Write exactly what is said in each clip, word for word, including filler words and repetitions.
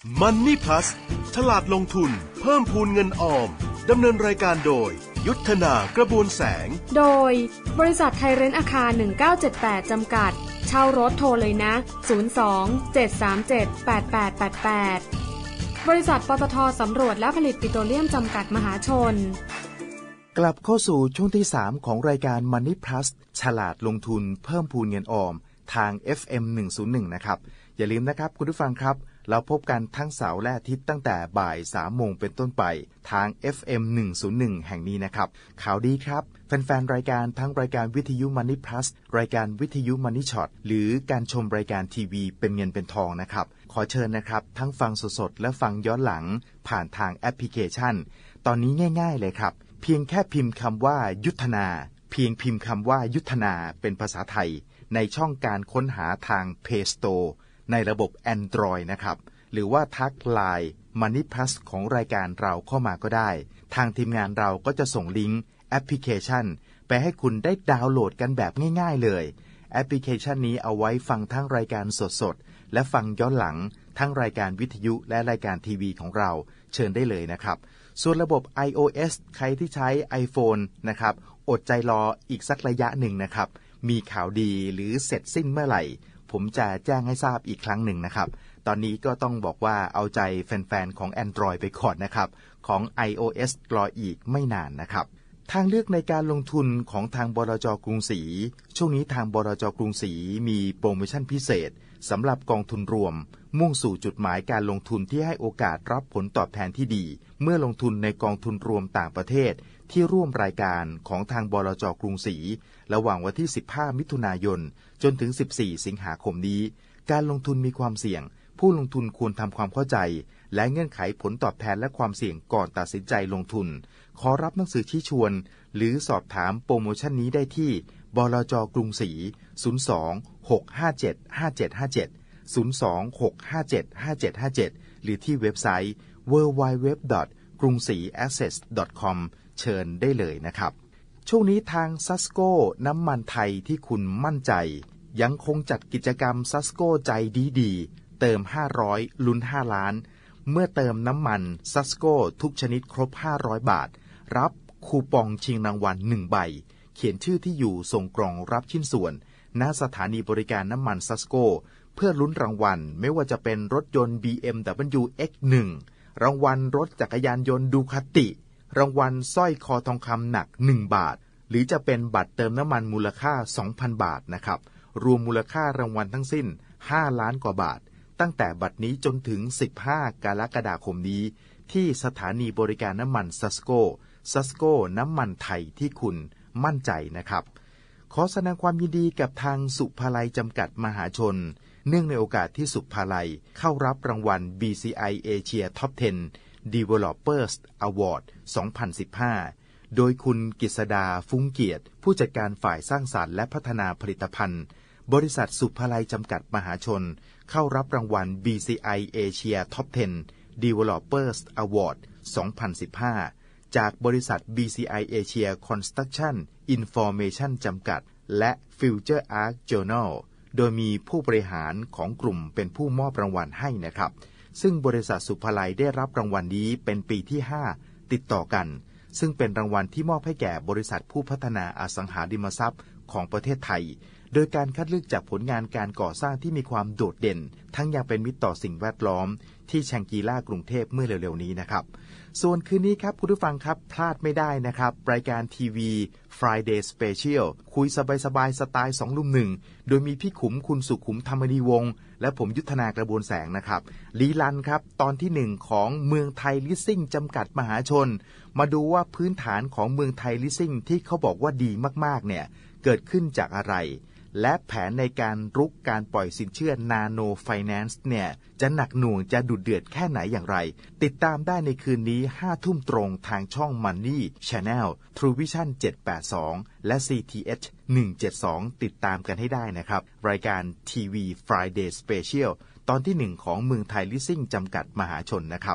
Money Plus ฉลาดลงทุนเพิ่มพูนเงินออมดำเนินรายการโดยยุทธนากระบวนแสงโดยบริษัทไทยเรนท์อาคารหนึ่งเก้าเจ็ดแปดจำกัดเช่ารถโทรเลยนะศูนย์ สอง เจ็ด สาม เจ็ด แปด แปด แปด แปดบริษัทปตท.สำรวจและผลิตปิโตรเลียมจำกัดมหาชนกลับเข้าสู่ช่วงที่สามของรายการ Money Plus ฉลาดลงทุนเพิ่มพูนเงินออมทาง เอฟ เอ็ม หนึ่งศูนย์หนึ่ง นะครับอย่าลืมนะครับคุณผู้ฟังครับเราพบกันทั้งเสาร์และอาทิตย์ตั้งแต่บ่ายสามโมงเป็นต้นไปทาง เอฟ เอ็ม หนึ่งศูนย์หนึ่ง แห่งนี้นะครับข่าวดีครับแฟนๆรายการทั้งรายการวิทยุ Money Plus รายการวิทยุ Money Shot หรือการชมรายการทีวีเป็นเงินเป็นทองนะครับขอเชิญนะครับทั้งฟังสดๆและฟังย้อนหลังผ่านทางแอปพลิเคชันตอนนี้ง่ายๆเลยครับเพียงแค่พิมพ์คำว่ายุทธนาเพียงพิมพ์คำว่ายุทธนาเป็นภาษาไทยในช่องการค้นหาทาง Play Store ในระบบ Android นะครับหรือว่าทัก ไลน์ Money Plus ของรายการเราเข้ามาก็ได้ทางทีมงานเราก็จะส่งลิงก์แอปพลิเคชันไปให้คุณได้ดาวน์โหลดกันแบบง่ายๆเลยแอปพลิเคชันนี้เอาไว้ฟังทั้งรายการสดๆและฟังย้อนหลังทั้งรายการวิทยุและรายการทีวีของเราเชิญได้เลยนะครับส่วนระบบ iOS ใครที่ใช้ iPhone นะครับอดใจรออีกสักระยะหนึ่งนะครับมีข่าวดีหรือเสร็จสิ้นเมื่อไหร่ผมจะแจ้งให้ทราบอีกครั้งหนึ่งนะครับตอนนี้ก็ต้องบอกว่าเอาใจแฟนๆของ Android ไปก่อนนะครับของ iOS รออีกไม่นานนะครับทางเลือกในการลงทุนของทางบลจ.กรุงศรีช่วงนี้ทางบลจ.กรุงศรีมีโปรโมชั่นพิเศษสำหรับกองทุนรวมมุ่งสู่จุดหมายการลงทุนที่ให้โอกาสรับผลตอบแทนที่ดีเมื่อลงทุนในกองทุนรวมต่างประเทศที่ร่วมรายการของทางบลจ.กรุงศรีระหว่างวันที่สิบห้ามิถุนายนจนถึงสิบสี่สิงหาคมนี้การลงทุนมีความเสี่ยงผู้ลงทุนควรทำความเข้าใจและเงื่อนไขผลตอบแทนและความเสี่ยงก่อนตัดสินใจลงทุนขอรับหนังสือชี้ชวนหรือสอบถามโปรโมชั่นนี้ได้ที่บลจ.กรุงศรีศูนย์ สอง หก ห้า เจ็ด ห้า เจ็ด ห้า เจ็ด ศูนย์ สอง หก ห้า เจ็ด ห้า เจ็ด ห้า เจ็ดหรือที่เว็บไซต์ ดับเบิลยู ดับเบิลยู ดับเบิลยู ดอท กรุงศรี แอสเซท ดอท คอม เชิญได้เลยนะครับช่วงนี้ทาง ซัสโก้ น้ำมันไทยที่คุณมั่นใจยังคงจัดกิจกรรม ซัสโก้ ใจดีๆเติมห้าร้อยลุ้นห้าล้านเมื่อเติมน้ำมัน ซัสโก้ ทุกชนิดครบห้าร้อยบาทรับคูปองชิงรางวัลหนึ่งใบเขียนชื่อที่อยู่ส่งกล่องรับชิ้นส่วนณสถานีบริการน้ำมัน ซัสโก้ เพื่อลุ้นรางวัลไม่ว่าจะเป็นรถยนต์ บี เอ็ม ดับเบิลยู เอ็กซ์ หนึ่ง รางวัลรถจักรยานยนต์ดูคาติรางวัลสร้อยคอทองคำหนักหนึ่งบาทหรือจะเป็นบัตรเติมน้ำมันมูลค่า สองพัน บาทนะครับรวมมูลค่ารางวัลทั้งสิ้นห้าล้านกว่าบาทตั้งแต่บัดนี้จนถึงสิบห้ากรกฎาคมนี้ที่สถานีบริการน้ำมัน ซัสโก้ ซัสโก้ น้ำมันไทยที่คุณมั่นใจนะครับขอแสดงความยินดีกับทางสุภาลัยจำกัดมหาชนเนื่องในโอกาสที่สุภาลัยเข้ารับรางวัล บี ซี ไอ Asia Top สิบ Developers Award สองพันสิบห้าโดยคุณกฤษดาฟุ้งเกียรติผู้จัดการฝ่ายสร้างสรรค์และพัฒนาผลิตภัณฑ์บริษัทสุภาลัยจำกัดมหาชนเข้ารับรางวัล บี ซี ไอ Asia Top สิบ Developers Award สองพันสิบห้าจากบริษัท บี ซี ไอ Asia Construction Information จำกัดและ Future Arc Journal โดยมีผู้บริหารของกลุ่มเป็นผู้มอบรางวัลให้นะครับซึ่งบริษัทสุภาลัยได้รับรางวัลนี้เป็นปีที่ห้าติดต่อกันซึ่งเป็นรางวัลที่มอบให้แก่บริษัทผู้พัฒนาอสังหาริมทรัพย์ของประเทศไทยโดยการคัดเลือกจากผลงานการก่อสร้างที่มีความโดดเด่นทั้งยังเป็นมิตรต่อสิ่งแวดล้อมที่แชงกรีล่ากรุงเทพเมื่อเร็วๆนี้นะครับส่วนคืนนี้ครับคุณผู้ฟังครับพลาดไม่ได้นะครับรายการทีวี Friday Special คุยสบายๆสไตล์สองลุมหนึ่งโดยมีพี่ขุมคุณสุขุมธรรมนีวงศ์และผมยุทธนากระบวนแสงนะครับลีลันครับตอนที่หนึ่งของเมืองไทยลิสซิ่งจำกัดมหาชนมาดูว่าพื้นฐานของเมืองไทยลิสซิ่งที่เขาบอกว่าดีมากๆเนี่ยเกิดขึ้นจากอะไรและแผนในการรุกการปล่อยสินเชื่อนาโนไฟแนนซ์เนี่ยจะหนักหน่วงจะดุเดือดแค่ไหนอย่างไรติดตามได้ในคืนนี้ห้าทุ่มตรงทางช่อง Money Channel True Vision เจ็ดแปดสองและ ซี ที เอช หนึ่งเจ็ดสองติดตามกันให้ได้นะครับรายการทีวี Friday Special ตอนที่หนึ่งของเมืองไทยลิสซิ่งจำกัดมหาชนนะครับ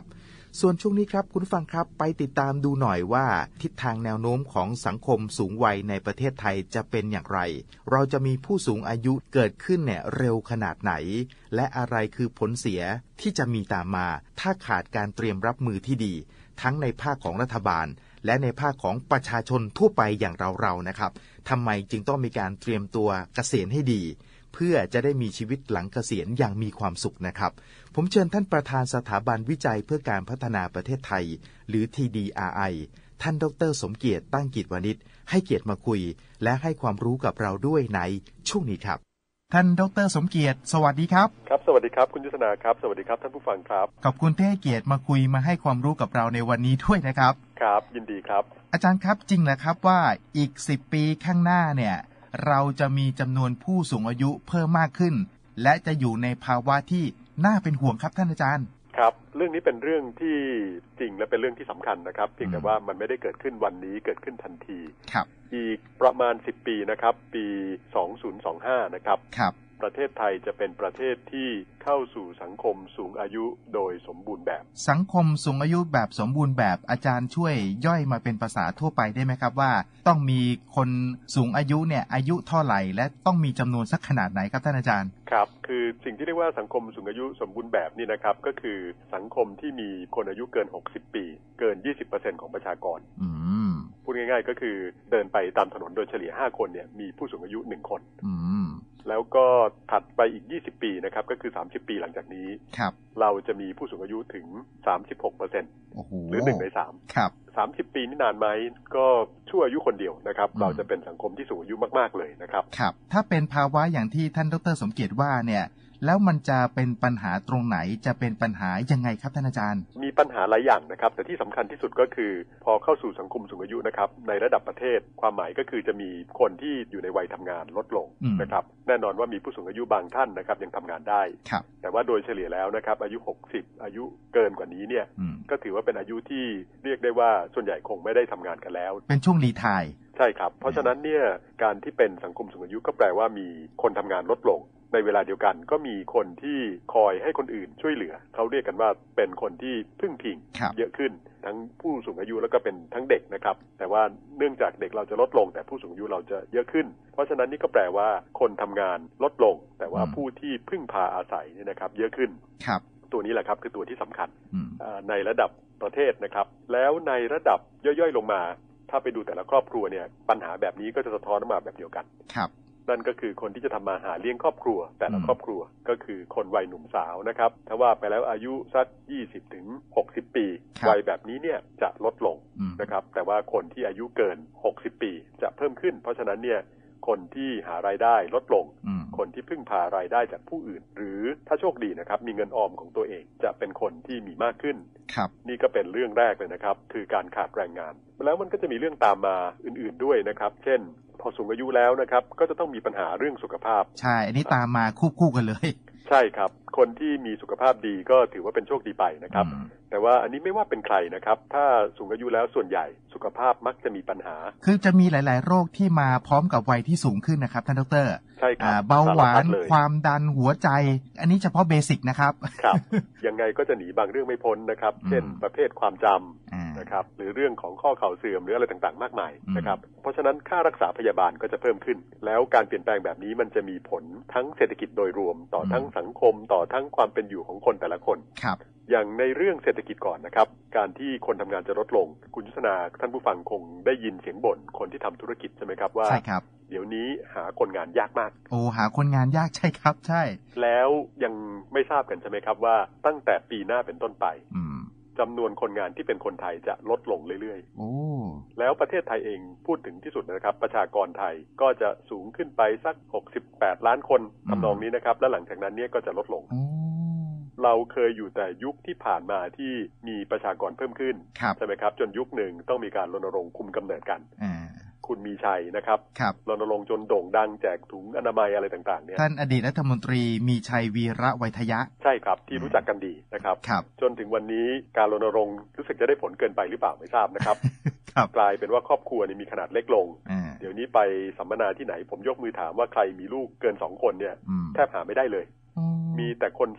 ส่วนช่วงนี้ครับคุณผู้ฟังครับไปติดตามดูหน่อยว่าทิศทางแนวโน้มของสังคมสูงวัยในประเทศไทยจะเป็นอย่างไรเราจะมีผู้สูงอายุเกิดขึ้นเนี่ยเร็วขนาดไหนและอะไรคือผลเสียที่จะมีตามมาถ้าขาดการเตรียมรับมือที่ดีทั้งในภาคของรัฐบาลและในภาคของประชาชนทั่วไปอย่างเราๆนะครับทำไมจึงต้องมีการเตรียมตัวเกษียณให้ดีเพื่อจะได้มีชีวิตหลังเกษียณอย่างมีความสุขนะครับผมเชิญท่านประธานสถาบันวิจัยเพื่อการพัฒนาประเทศไทยหรือ ที ดี อาร์ ไอ ท่านดร.สมเกียรติตั้งกิจวณิชให้เกียรติมาคุยและให้ความรู้กับเราด้วยในช่วงนี้ครับท่านดร.สมเกียรติสวัสดีครับครับสวัสดีครับคุณยุทธนาครับสวัสดีครับท่านผู้ฟังครับขอบคุณที่ให้เกียรติมาคุยมาให้ความรู้กับเราในวันนี้ด้วยนะครับครับยินดีครับอาจารย์ครับจริงเหรอครับว่าอีกสิบปีข้างหน้าเนี่ยเราจะมีจำนวนผู้สูงอายุเพิ่มมากขึ้นและจะอยู่ในภาวะที่น่าเป็นห่วงครับท่านอาจารย์ครับเรื่องนี้เป็นเรื่องที่จริงและเป็นเรื่องที่สำคัญนะครับเพียงแต่ว่ามันไม่ได้เกิดขึ้นวันนี้เกิดขึ้นทันทีครับอีกประมาณสิบปีนะครับปีสองพันยี่สิบห้านะครับครับประเทศไทยจะเป็นประเทศที่เข้าสู่สังคมสูงอายุโดยสมบูรณ์แบบสังคมสูงอายุแบบสมบูรณ์แบบอาจารย์ช่วยย่อยมาเป็นภาษาทั่วไปได้ไหมครับว่าต้องมีคนสูงอายุเนี่ยอายุเท่าไหร่และต้องมีจำนวนสักขนาดไหนครับท่านอาจารย์ครับคือสิ่งที่เรียกว่าสังคมสูงอายุสมบูรณ์แบบนี่นะครับก็คือสังคมที่มีคนอายุเกินหกสิบปีเกิน ยี่สิบเปอร์เซ็นต์ ของประชากรอืมพูดง่ายๆก็คือเดินไปตามถนนโดยเฉลี่ยห้าคนเนี่ยมีผู้สูงอายุหนึ่งคนอืมแล้วก็ถัดไปอีกยี่สิบปีนะครับก็คือสามสิบปีหลังจากนี้ครับเราจะมีผู้สูงอายุถึง สามสิบหกเปอร์เซ็นต์ หรือหนึ่งในสามครับสามสิบปีนี่นานไหมก็ชั่วอายุคนเดียวนะครับเราจะเป็นสังคมที่สูงอายุมากๆเลยนะครับครับถ้าเป็นภาวะอย่างที่ท่านดร.สมเกียรติว่าเนี่ยแล้วมันจะเป็นปัญหาตรงไหนจะเป็นปัญหายังไงครับท่านอาจารย์มีปัญหาหลายอย่างนะครับแต่ที่สำคัญที่สุดก็คือพอเข้าสู่สังคมสูงอายุนะครับในระดับประเทศความหมายก็คือจะมีคนที่อยู่ในวัยทำงานลดลงนะครับแน่นอนว่ามีผู้สูงอายุบางท่านนะครับยังทำงานได้แต่ว่าโดยเฉลี่ยแล้วนะครับอายุหกสิบอายุเกินกว่านี้เนี่ยก็ถือว่าเป็นอายุที่เรียกได้ว่าส่วนใหญ่คงไม่ได้ทำงานกันแล้วเป็นช่วงรีไทร์ใช่ครับเพราะฉะนั้นเนี่ยการที่เป็นสังคมสูงอายุก็แปลว่ามีคนทำงานลดลงในเวลาเดียวกันก็มีคนที่คอยให้คนอื่นช่วยเหลือเขาเรียกกันว่าเป็นคนที่พึ่งพิงเยอะขึ้นทั้งผู้สูงอายุแล้วก็เป็นทั้งเด็กนะครับแต่ว่าเนื่องจากเด็กเราจะลดลงแต่ผู้สูงอายุเราจะเยอะขึ้นเพราะฉะนั้นนี่ก็แปลว่าคนทำงานลดลงแต่ว่าผู้ที่พึ่งพาอาศัยเนี่ยนะครับเยอะขึ้นครับตัวนี้แหละครับคือตัวที่สำคัญในระดับประเทศนะครับแล้วในระดับย่อยๆลงมาถ้าไปดูแต่ละครอบครัวเนี่ยปัญหาแบบนี้ก็จะสะท้อนออกมาแบบเดียวกันครับนั่นก็คือคนที่จะทำมาหาเลี้ยงครอบครัวแต่ละครอบครัวก็คือคนวัยหนุ่มสาวนะครับถ้าว่าไปแล้วอายุสักยี่สิบถึงหกสิบปีวัยแบบนี้เนี่ยจะลดลงนะครับแต่ว่าคนที่อายุเกินหกสิบปีจะเพิ่มขึ้นเพราะฉะนั้นเนี่ยคนที่หารายได้ลดลงคนที่พึ่งพารายได้จากผู้อื่นหรือถ้าโชคดีนะครับมีเงินออมของตัวเองจะเป็นคนที่มีมากขึ้นนี่ก็เป็นเรื่องแรกเลยนะครับคือการขาดแรงงานแล้วมันก็จะมีเรื่องตามมาอื่นๆด้วยนะครับเช่นพอสูงอายุแล้วนะครับก็จะต้องมีปัญหาเรื่องสุขภาพใช่อันนี้ตามมาคู่ๆกันเลยใช่ครับคนที่มีสุขภาพดีก็ถือว่าเป็นโชคดีไปนะครับแต่ว่าอันนี้ไม่ว่าเป็นใครนะครับถ้าสูงอายุแล้วส่วนใหญ่สุขภาพมักจะมีปัญหาคือจะมีหลายๆโรคที่มาพร้อมกับวัยที่สูงขึ้นนะครับท่านดร. ใช่ครับเบาหวานความดันหัวใจอันนี้เฉพาะเบสิกนะครับครับยังไงก็จะหนีบางเรื่องไม่พ้นนะครับเช่นประเภทความจำนะครับหรือเรื่องของข้อเข่าเสื่อมหรืออะไรต่างๆมากมายนะครับเพราะฉะนั้นค่ารักษาพยาบาลก็จะเพิ่มขึ้นแล้วการเปลี่ยนแปลงแบบนี้มันจะมีผลทั้งเศรษฐกิจโดยรวมต่อทั้งสังคมต่อทั้งความเป็นอยู่ของคนแต่ละคนครับอย่างในเรื่องเศรษฐกิจก่อนนะครับการที่คนทำงานจะลดลงคุณยุทธนาท่านผู้ฟังคงได้ยินเสียงบ่นคนที่ทำธุรกิจใช่ไหมครับว่าใช่ครับเดี๋ยวนี้หาคนงานยากมากโอ้หาคนงานยากใช่ครับใช่แล้วยังไม่ทราบกันใช่ไหมครับว่าตั้งแต่ปีหน้าเป็นต้นไปจำนวนคนงานที่เป็นคนไทยจะลดลงเรื่อยๆโอ้แล้วประเทศไทยเองพูดถึงที่สุดนะครับประชากรไทยก็จะสูงขึ้นไปสักหกสิบแปดล้านคนทำนองนี้นะครับและหลังจากนั้นเนี่ยก็จะลดลงเราเคยอยู่แต่ยุคที่ผ่านมาที่มีประชากรเพิ่มขึ้นใช่ไหมครับจนยุคหนึ่งต้องมีการรณรงค์คุมกำเนิดกันคุณมีชัยนะครับรณรงค์จนโด่งดังแจกถุงอนามัยอะไรต่างๆเนี่ยท่านอดีตรัฐมนตรีมีชัยวีระไวทยะใช่ครับที่รู้จักกันดีนะครับจนถึงวันนี้การรณรงค์รู้สึกจะได้ผลเกินไปหรือเปล่าไม่ทราบนะครับกลายเป็นว่าครอบครัวนี่มีขนาดเล็กลงเดี๋ยวนี้ไปสัมมนาที่ไหนผมยกมือถามว่าใครมีลูกเกินสองคนเนี่ยแทบหาไม่ได้เลยมีแต่คนโสด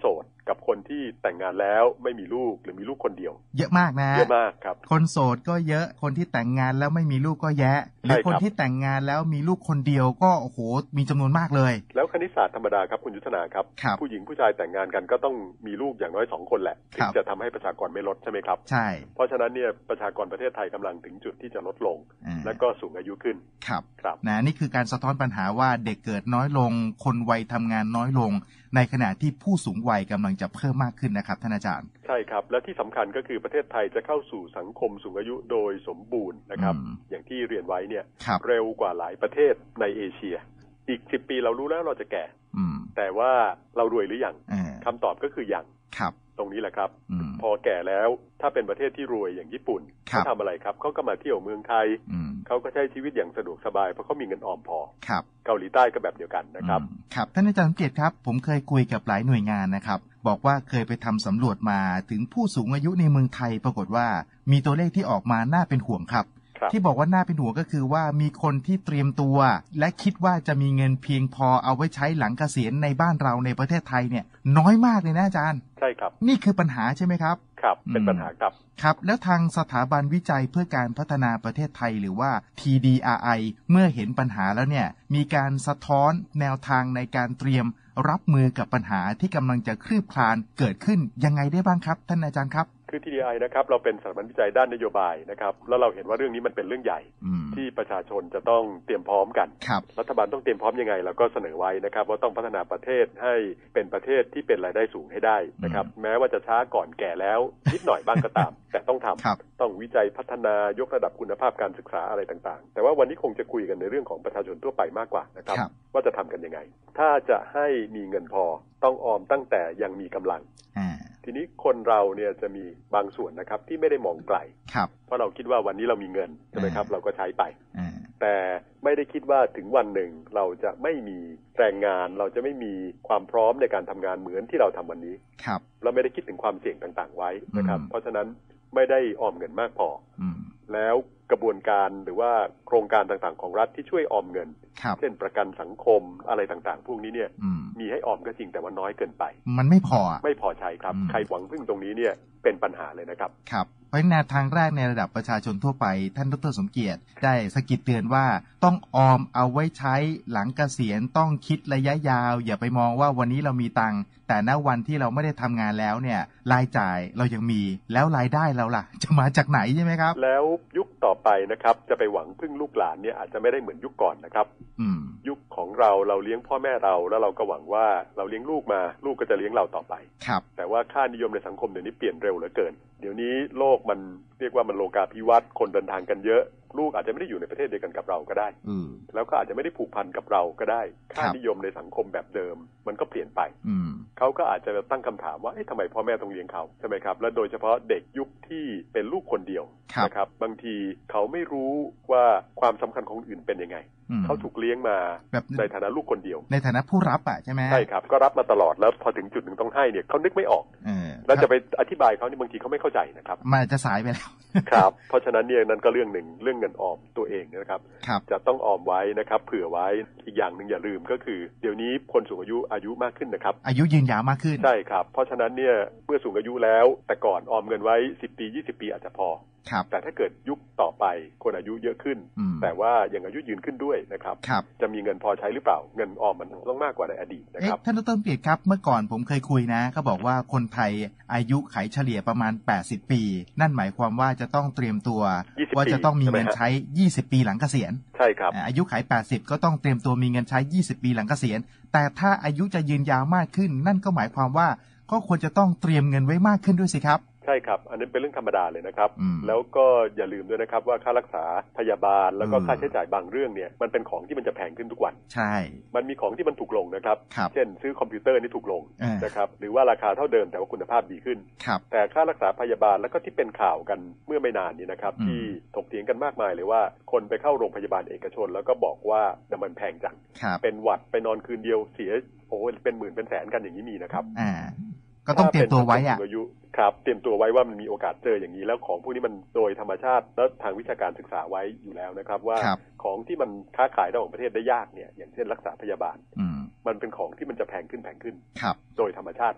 กับคนที่แต่งงานแล้วไม่มีลูกหรือมีลูกคนเดียวเยอะมากนะเยอะมากครับคนโสดก็เยอะคนที่แต่งงานแล้วไม่มีลูกก็แยะหรือคนที่แต่งงานแล้วมีลูกคนเดียวก็โอ้โหมีจำนวนมากเลยแล้วคณิตศาสตร์ธรรมดาครับคุณยุทธนาครับผู้หญิงผู้ชายแต่งงานกันก็ต้องมีลูกอย่างน้อยสองคนแหละถึงจะทำให้ประชากรไม่ลดใช่ไหมครับใช่เพราะฉะนั้นเนี่ยประชากรประเทศไทยกำลังถึงจุดที่จะลดลงและก็สูงอายุขึ้นครับครับนะนี่คือการสะท้อนปัญหาว่าเด็กเกิดน้อยลงคนวัยทำงานน้อยลงในขณะที่ผู้สูงวัยกำลังจะเพิ่มมากขึ้นนะครับท่านอาจารย์ใช่ครับและที่สำคัญก็คือประเทศไทยจะเข้าสู่สังคมสูงอายุโดยสมบูรณ์นะครับอย่างที่เรียนไว้เนี่ยเร็วกว่าหลายประเทศในเอเชียอีกสิบปีเรารู้แล้วเราจะแก่แต่ว่าเรารวยหรือยังคำตอบก็คือยังตรงนี้แหละครับพอแก่แล้วถ้าเป็นประเทศที่รวยอย่างญี่ปุ่นเขาทำอะไรครับเขาก็มาเที่ยวเมืองไทยเขาก็ใช้ชีวิตอย่างสะดวกสบายเพราะเขามีเงินออมพอเกาหลีใต้ก็แบบเดียวกันนะครับครับท่านอาจารย์สังเกตครับผมเคยคุยกับหลายหน่วยงานนะครับบอกว่าเคยไปทำสำรวจมาถึงผู้สูงอายุในเมืองไทยปรากฏว่ามีตัวเลขที่ออกมาน่าเป็นห่วงครับที่บอกว่าน่าเป็นห่วงก็คือว่ามีคนที่เตรียมตัวและคิดว่าจะมีเงินเพียงพอเอาไว้ใช้หลังเกษียณในบ้านเราในประเทศไทยเนี่ยน้อยมากเลยนะอาจารย์ใช่ครับนี่คือปัญหาใช่ไหมครับครับเป็นปัญหาครับครับแล้วทางสถาบันวิจัยเพื่อการพัฒนาประเทศไทยหรือว่า ที ดี อาร์ ไอ เมื่อเห็นปัญหาแล้วเนี่ยมีการสะท้อนแนวทางในการเตรียมรับมือกับปัญหาที่กำลังจะคลืบคลานเกิดขึ้นยังไงได้บ้างครับท่านอาจารย์ครับคือ ที ดี ไอ นะครับเราเป็นสถาบันวิจัยด้านนโยบายนะครับแล้วเราเห็นว่าเรื่องนี้มันเป็นเรื่องใหญ่ที่ประชาชนจะต้องเตรียมพร้อมกันรัฐบาลต้องเตรียมพร้อมยังไงเราก็เสนอไว้นะครับว่าต้องพัฒนาประเทศให้เป็นประเทศที่เป็นรายได้สูงให้ได้นะครับแม้ว่าจะช้าก่อนแก่แล้วนิดหน่อยบ้างก็ตามแต่ต้องทำต้องวิจัยพัฒนายกระดับคุณภาพการศึกษาอะไรต่างๆแต่ว่าวันนี้คงจะคุยกันในเรื่องของประชาชนทั่วไปมากกว่านะครับว่าจะทำกันยังไงถ้าจะให้มีเงินพอต้องออมตั้งแต่ยังมีกำลังทีนี้คนเราเนี่ยจะมีบางส่วนนะครับที่ไม่ได้มองไกลเพราะเราคิดว่าวันนี้เรามีเงินใช่ไหมครับเราก็ใช้ไปแต่ไม่ได้คิดว่าถึงวันหนึ่งเราจะไม่มีแรงงานเราจะไม่มีความพร้อมในการทำงานเหมือนที่เราทำวันนี้เราไม่ได้คิดถึงความเสี่ยงต่างๆไว้นะครับเพราะฉะนั้นไม่ได้ออมเงินมากพอแล้วกระบวนการหรือว่าโครงการต่างๆของรัฐที่ช่วยออมเงินเช่นประกันสังคมอะไรต่างๆพวกนี้เนี่ยมีให้ออมก็จริงแต่ว่าน้อยเกินไปมันไม่พอไม่พอใช้ครับใครหวังพึ่งตรงนี้เนี่ยเป็นปัญหาเลยนะครับครับเพราะแนวทางแรกในระดับประชาชนทั่วไปท่านดร.สมเกียรติได้สกิดเตือนว่าต้องออมเอาไว้ใช้หลังเกษียณต้องคิดระยะยาวอย่าไปมองว่าวันนี้เรามีตังค์แต่ณวันที่เราไม่ได้ทำงานแล้วเนี่ยรายจ่ายเรายังมีแล้วรายได้เราล่ะจะมาจากไหนใช่ไหมครับแล้วยุคต่อไปนะครับจะไปหวังพึ่งลูกหลานเนี่ยอาจจะไม่ได้เหมือนยุคก่อนนะครับยุคของเราเราเลี้ยงพ่อแม่เราแล้วเราก็หวังว่าเราเลี้ยงลูกมาลูกก็จะเลี้ยงเราต่อไปครับแต่ว่าค่านิยมในสังคมเดี๋ยวนี้เปลี่ยนเร็วเหลือเกินเดี๋ยวนี้โลกมันเรียกว่ามันโลกาภิวัตน์คนเดินทางกันเยอะลูกอาจจะไม่ได้อยู่ในประเทศเดียวกันกับเราก็ได้แล้วก็อาจจะไม่ได้ผูกพันกับเราก็ได้ค่านิยมในสังคมแบบเดิมมันก็เปลี่ยนไปเขาก็อาจจะตั้งคำถามว่าทำไมพ่อแม่ต้องเลี้ยงเขาใช่ไหมครับและโดยเฉพาะเด็กยุคที่เป็นลูกคนเดียวนะครับบางทีเขาไม่รู้ว่าความสำคัญของอื่นเป็นยังไงเขาถูกเลี้ยงมาในฐานะลูกคนเดียวในฐานะผู้รับอ่ะใช่ไหมใช่ครับก็รับมาตลอดแล้วพอถึงจุดหนึ่งต้องให้เนี่ยเขานึกไม่ออกแล้วจะไปอธิบายเขานี่บางทีเขาไม่เข้าใจนะครับมันจะสายไปแล้วครับเพราะฉะนั้นเนี่ยนั่นก็เรื่องหนึ่งเรื่องเงินออมตัวเองนะครับจะต้องออมไว้นะครับเผื่อไว้อีกอย่างหนึ่งอย่าลืมก็คือเดี๋ยวนี้คนสูงอายุอายุมากขึ้นนะครับอายุยืนยาวมากขึ้นใช่ครับเพราะฉะนั้นเนี่ยเมื่อสูงอายุแล้วแต่ก่อนออมเงินไว้สิบปียี่สิบปีอาจจะพอแต่ถ้าเกิดยุคต่อไปคนอายุเยอะขึ้นแต่ว่ายังอายุยืนขึ้นด้วยนะครับจะมีเงินพอใช้หรือเปล่าเงินออมมันต้องมากกว่าในอดีตนะครับท่านดร.เกียรติครับเมื่อก่อนผมเคยคุยนะเขาบอกว่าคนไทยอายุไขเฉลี่ยประมาณแปดสิบปีนั่นหมายความว่าจะต้องเตรียมตัวว่าจะต้องมีเงินใช้ยี่สิบปีหลังเกษียณใช่ครับอายุไขแปดสิบก็ต้องเตรียมตัวมีเงินใช้ยี่สิบปีหลังเกษียณแต่ถ้าอายุจะยืนยาวมากขึ้นนั่นก็หมายความว่าก็ควรจะต้องเตรียมเงินไว้มากขึ้นด้วยสิครับใช่ครับอันนี้เป็นเรื่องธรรมดาเลยนะครับแล้วก็อย่าลืมด้วยนะครับว่าค่ารักษาพยาบาลแล้วก็ค่าใช้จ่ายบางเรื่องเนี่ยมันเป็นของที่มันจะแพงขึ้นทุกวันใช่มันมีของที่มันถูกลงนะครับเช่นซื้อคอมพิวเตอร์นี่ถูกลงนะครับหรือว่าราคาเท่าเดิมแต่ว่าคุณภาพดีขึ้นแต่ค่ารักษาพยาบาลแล้วก็ที่เป็นข่าวกันเมื่อไม่นานนี้นะครับที่ถกเถียงกันมากมายเลยว่าคนไปเข้าโรงพยาบาลเอกชนแล้วก็บอกว่ามันแพงจังเป็นหวัดไปนอนคืนเดียวเสียโอ้เป็นหมื่นเป็นแสนกันอย่างนี้มีนะครับก็ต้องเตรียมตัวไว้อะครับเตรียมตัวไว้ว่ามันมีโอกาสเจออย่างนี้แล้วของพวกนี้มันโดยธรรมชาติและทางวิชาการศึกษาไว้อยู่แล้วนะครับว่าของที่มันค้าขายระหว่างประเทศได้ยากเนี่ยอย่างเช่นรักษาพยาบาลมันเป็นของที่มันจะแพงขึ้นแพงขึ้นโดยธรรมชาติมัน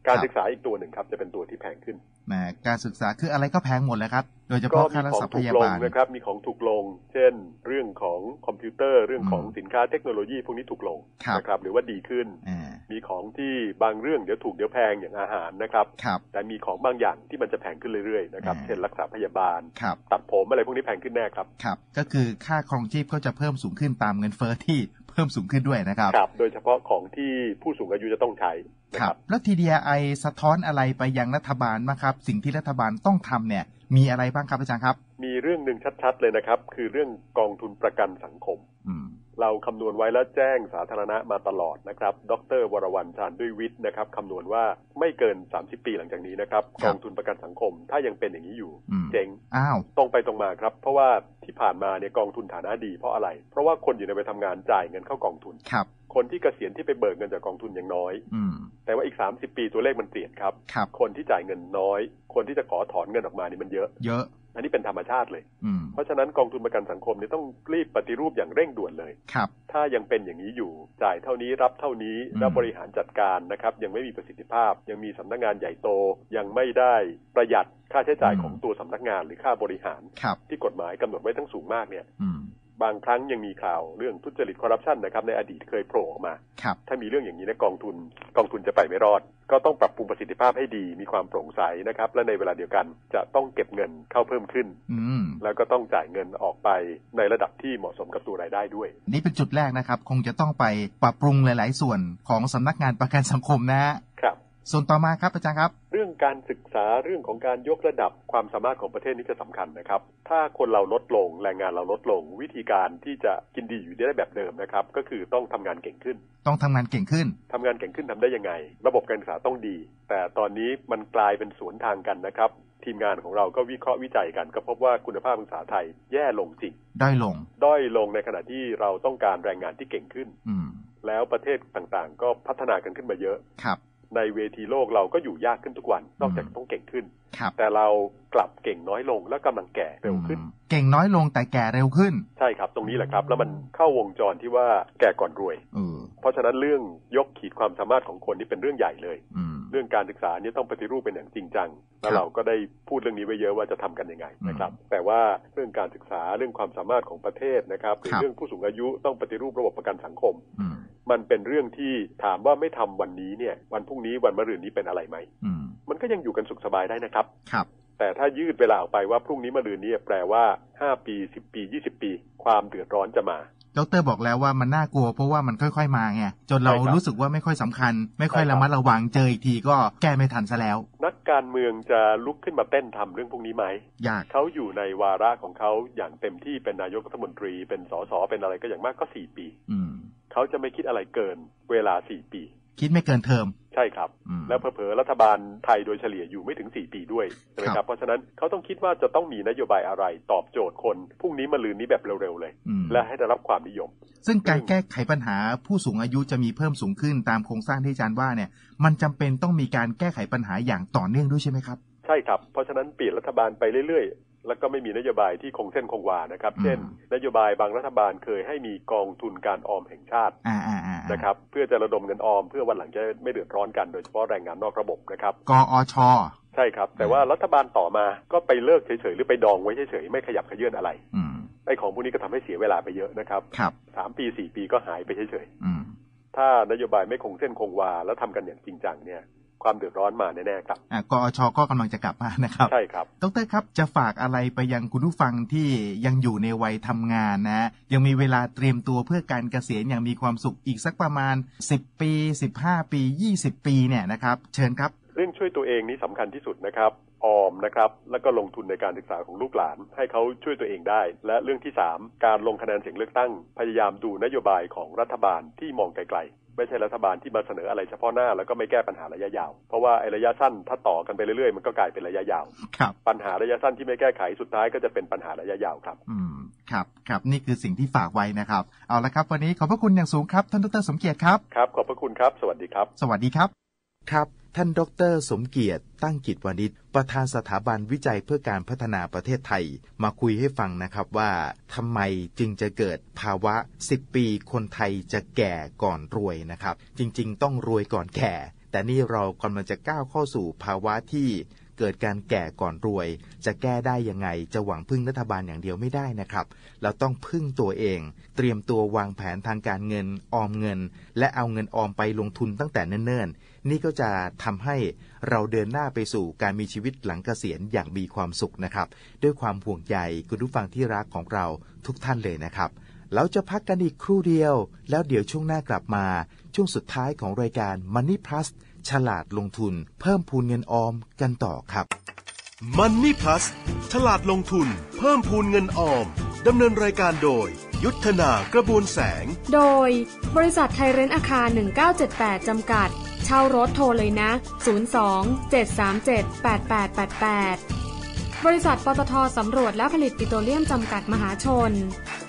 การศึกษาอีกตัวหนึ่งครับจะเป็นตัวที่แพงขึ้นนะการศึกษาคืออะไรก็แพงหมดเลยครับโดยเฉพาะค่ารักษาพยาบาลนะครับมีของถูกลงเช่นเรื่องของคอมพิวเตอร์เรื่องของสินค้าเทคโนโลยีพวกนี้ถูกลงนะครับหรือว่าดีขึ้นมีของที่บางเรื่องเดี๋ยวถูกเดี๋ยวแพงอย่างอาหารนะครับแต่มีของบางอย่างที่มันจะแพงขึ้นเรื่อยๆนะครับเช่นรักษาพยาบาลตัดผมอะไรพวกนี้แพงขึ้นแน่ครับครับก็คือค่าครองชีพก็จะเพิ่มสูงขึ้นตามเงินเฟ้อที่เพิ่มสูงขึ้นด้วยนะครับครับโดยเฉพาะของที่ผู้สูงอายุจะต้องใช้ครับแล้ว ที ดี ไอ สะท้อนอะไรไปยังรัฐบาลบ้างครับสิ่งที่รัฐบาลต้องทำเนี่ยมีอะไรบ้างครับอาจารย์ครับมีเรื่องหนึ่งชัดๆเลยนะครับคือเรื่องกองทุนประกันสังคมเราคำนวณไว้แล้วแจ้งสาธารณะมาตลอดนะครับดร.วรวรรณ ชาญด้วยวิทย์นะครับคำนวณว่าไม่เกินสามสิบปีหลังจากนี้นะครับกองทุนประกันสังคมถ้ายังเป็นอย่างนี้อยู่เจ๊งอ้าวตรงไปตรงมาครับเพราะว่าที่ผ่านมาเนี่ยกองทุนฐานะดีเพราะอะไรเพราะว่าคนอยู่ในวัยทำงานจ่ายเงินเข้ากองทุนครับคนที่เกษียณที่ไปเบิกเงินจากกองทุนยังน้อยแต่ว่าอีกสามสิบปีตัวเลขมันเปลี่ยนครับคนที่จ่ายเงินน้อยคนที่จะขอถอนเงินออกมานี่มันเยอะเยอะอันนี้เป็นธรรมชาติเลยเพราะฉะนั้นกองทุนประกันสังคมนี่ต้องรีบปฏิรูปอย่างเร่งด่วนเลยครับถ้ายังเป็นอย่างนี้อยู่จ่ายเท่านี้รับเท่านี้แล้วบริหารจัดการนะครับยังไม่มีประสิทธิภาพยังมีสำนักงานใหญ่โตยังไม่ได้ประหยัดค่าใช้จ่ายของตัวสำนักงานหรือค่าบริหารที่กฎหมายกำหนดไว้ทั้งสูงมากเนี่ยบางครั้งยังมีข่าวเรื่องทุจริตคอร์รัปชันนะครับในอดีตเคยโผล่ออกมาถ้ามีเรื่องอย่างนี้ในกองทุนกองทุนจะไปไม่รอดก็ต้องปรับปรุงประสิทธิภาพให้ดีมีความโปร่งใสนะครับและในเวลาเดียวกันจะต้องเก็บเงินเข้าเพิ่มขึ้นแล้วก็ต้องจ่ายเงินออกไปในระดับที่เหมาะสมกับตัวรายได้ด้วยนี่เป็นจุดแรกนะครับคงจะต้องไปปรับปรุงหลายๆส่วนของสำนักงานประกันสังคมนะครับส่วนต่อมาครับอาจารย์ครับเรื่องการศึกษาเรื่องของการยกระดับความสามารถของประเทศนี้จะสำคัญนะครับถ้าคนเราลดลงแรงงานเราลดลงวิธีการที่จะกินดีอยู่ได้แบบเดิมนะครับก็คือต้องทำงานเก่งขึ้นต้องทำงานเก่งขึ้นทำงานเก่งขึ้นทำได้ยังไงระบบการศึกษาต้องดีแต่ตอนนี้มันกลายเป็นสวนทางกันนะครับทีมงานของเราก็วิเคราะห์วิจัยกันก็พบว่าคุณภาพการศึกษาไทยแย่ลงจริงด้อยลงด้อยลงในขณะที่เราต้องการแรงงานที่เก่งขึ้นแล้วประเทศต่างๆก็พัฒนากันขึ้นมาเยอะครับในเวทีโลกเราก็อยู่ยากขึ้นทุกวันนอกจากต้องเก่งขึ้นแต่เรากลับเก่งน้อยลงและกำลังแก่เร็วขึ้นเก่งน้อยลงแต่แก่เร็วขึ้นใช่ครับตรงนี้แหละครับแล้วมันเข้าวงจรที่ว่าแก่ก่อนรวยเพราะฉะนั้นเรื่องยกขีดความสามารถของคนนี่เป็นเรื่องใหญ่เลยเรื่องการศึกษานี่ต้องปฏิรูปเป็นอย่างจริงจังแล้วเราก็ได้พูดเรื่องนี้ไว้เยอะว่าจะทำกันยังไงนะครับแต่ว่าเรื่องการศึกษาเรื่องความสามารถของประเทศนะครับหรือเรื่องผู้สูงอายุต้องปฏิรูประบบประกันสังคมมันเป็นเรื่องที่ถามว่าไม่ทำวันนี้เนี่ยวันพรุ่งนี้วันมะรืนนี้เป็นอะไรไหมมันก็ยังอยู่กันสุขสบายได้นะครับครับแต่ถ้ายืดเวลาออกไปว่าพรุ่งนี้มะรืนนี้แปลว่าห้าปีสิบปียี่สิบปีความเดือดร้อนจะมาดร.บอกแล้วว่ามันน่ากลัวเพราะว่ามันค่อยๆมาไงจนเรารู้สึกว่าไม่ค่อยสำคัญไม่ค่อยระมัดระวังเจออีกทีก็แก้ไม่ทันซะแล้วนักการเมืองจะลุกขึ้นมาเต้นทำเรื่องพวกนี้ไหมยากเขาอยู่ในวาระของเขาอย่างเต็มที่เป็นนายกรัฐมนตรีเป็นสสเป็นอะไรก็อย่างมากก็สี่ปีเขาจะไม่คิดอะไรเกินเวลาสี่ปีคิดไม่เกินเทอมใช่ครับแล้วเผลอๆรัฐบาลไทยโดยเฉลี่ยอยู่ไม่ถึงสี่ปีด้วยใช่ไหมครับเพราะฉะนั้นเขาต้องคิดว่าจะต้องมีนโยบายอะไรตอบโจทย์คนพรุ่งนี้มะรืนนี้แบบเร็วๆเลยและให้ได้รับความนิยมซึ่งการแก้ไขปัญหาผู้สูงอายุจะมีเพิ่มสูงขึ้นตามโครงสร้างที่อาจารย์ว่าเนี่ยมันจำเป็นต้องมีการแก้ไขปัญหาอย่างต่อเนื่องด้วยใช่ไหมครับใช่ครับเพราะฉะนั้นเปลี่ยนรัฐบาลไปเรื่อยๆแล้วก็ไม่มีนโยบายที่คงเส้นคงวานะครับเช่นนโยบายบางรัฐบาลเคยให้มีกองทุนการออมแห่งชาตินะครับเพื่อจะระดมเงินออมเพื่อวันหลังจะไม่เดือดร้อนกันโดยเฉพาะแรงงานนอกระบบนะครับกอช. ใช่ครับแต่ว่ารัฐบาลต่อมาก็ไปเลิกเฉยๆหรือไปดองไว้เฉยๆไม่ขยับขยื่นอะไรไอ้ของพวกนี้ก็ทำให้เสียเวลาไปเยอะนะครับสามปีสี่ปีก็หายไปเฉยๆถ้านโยบายไม่คงเส้นคงวาแล้วทำกันอย่างจริงจังเนี่ยความเดือดร้อนมาแน่ๆครับอ่ากอช.ก็กำลังจะกลับมานะครับใช่ครับดร.ครับจะฝากอะไรไปยังคุณผู้ฟังที่ยังอยู่ในวัยทำงานนะยังมีเวลาเตรียมตัวเพื่อการเกษียณอย่างมีความสุขอีกสักประมาณสิบปีสิบห้าปียี่สิบปีเนี่ยนะครับเชิญครับเรื่องช่วยตัวเองนี้สำคัญที่สุดนะครับออมนะครับแล้วก็ลงทุนในการศึกษาของลูกหลานให้เขาช่วยตัวเองได้และเรื่องที่สามการลงคะแนนเสียงเลือกตั้งพยายามดูนโยบายของรัฐบาลที่มองไกลๆไม่ใช่รัฐบาลที่มาเสนออะไรเฉพาะหน้าแล้วก็ไม่แก้ปัญหาระยะยาวเพราะว่าไอ้ระยะสั้นถ้าต่อกันไปเรื่อยๆมันก็กลายเป็นระยะยาวปัญหาระยะสั้นที่ไม่แก้ไขสุดท้ายก็จะเป็นปัญหาระยะยาวครับอืมครับครับนี่คือสิ่งที่ฝากไว้นะครับเอาละครับวันนี้ขอบพระคุณอย่างสูงครับท่านดร.สมเกียรติครับครับขอบพระคุณครับสวัสดีครับสวัสดีครับครับท่านดร.สมเกียรติตั้งกิจวณิชประธานสถาบันวิจัยเพื่อการพัฒนาประเทศไทยมาคุยให้ฟังนะครับว่าทำไมจึงจะเกิดภาวะสิบปีคนไทยจะแก่ก่อนรวยนะครับจริงๆต้องรวยก่อนแก่แต่นี่เรากำลังจะก้าวเข้าสู่ภาวะที่เกิดการแก่ก่อนรวยจะแก้ได้ยังไงจะหวังพึ่งรัฐบาลอย่างเดียวไม่ได้นะครับเราต้องพึ่งตัวเองเตรียมตัววางแผนทางการเงินออมเงินและเอาเงินออมไปลงทุนตั้งแต่เนิ่นๆนี่ก็จะทำให้เราเดินหน้าไปสู่การมีชีวิตหลังเกษียณอย่างมีความสุขนะครับด้วยความห่วงใยคุณผู้ฟังที่รักของเราทุกท่านเลยนะครับเราจะพักกันอีกครู่เดียวแล้วเดี๋ยวช่วงหน้ากลับมาช่วงสุดท้ายของรายการ Money Plus ฉลาดลงทุนเพิ่มพูนเงินออมกันต่อครับ Money Plus ฉลาดลงทุนเพิ่มพูนเงินออมดำเนินรายการโดยยุทธนากระบวนแสงโดยบริษัทไทยเรนท์อาคารหนึ่งเก้าเจ็ดแปดจำกัดเช่ารถโทรเลยนะศูนย์ สอง เจ็ด สาม เจ็ด แปด แปด แปด แปดบริษัทปตท.สำรวจและผลิตปิโตรเลียมจำกัดมหาชน